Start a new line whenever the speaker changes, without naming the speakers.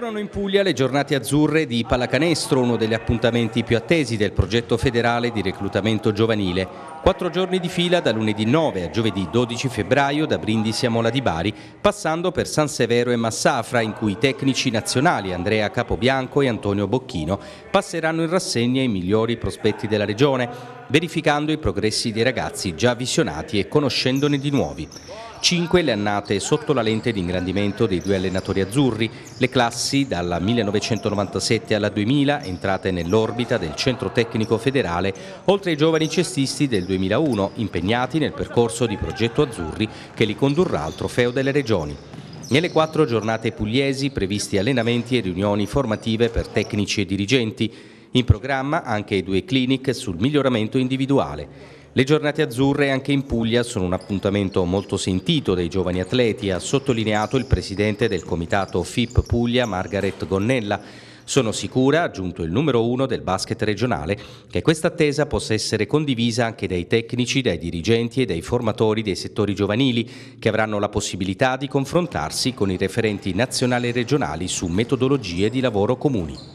Tornano in Puglia le giornate azzurre di pallacanestro, uno degli appuntamenti più attesi del progetto federale di reclutamento giovanile. 4 giorni di fila da lunedì 9 a giovedì 12 febbraio da Brindisi a Mola di Bari, passando per San Severo e Massafra, in cui i tecnici nazionali Andrea Capobianco e Antonio Bocchino passeranno in rassegna i migliori prospetti della regione, verificando i progressi dei ragazzi già visionati e conoscendone di nuovi. 5 le annate sotto la lente di ingrandimento dei 2 allenatori azzurri, le classi dalla 1997 alla 2000 entrate nell'orbita del Centro Tecnico Federale, oltre ai giovani cestisti del 2001 impegnati nel percorso di Progetto Azzurri che li condurrà al Trofeo delle Regioni. Nelle 4 giornate pugliesi previsti allenamenti e riunioni formative per tecnici e dirigenti, in programma anche 2 clinic sul miglioramento individuale. Le giornate azzurre anche in Puglia sono un appuntamento molto sentito dai giovani atleti, ha sottolineato il presidente del comitato FIP Puglia Margaret Gonnella. Sono sicura, ha aggiunto il numero 1 del basket regionale, che questa attesa possa essere condivisa anche dai tecnici, dai dirigenti e dai formatori dei settori giovanili, che avranno la possibilità di confrontarsi con i referenti nazionali e regionali su metodologie di lavoro comuni.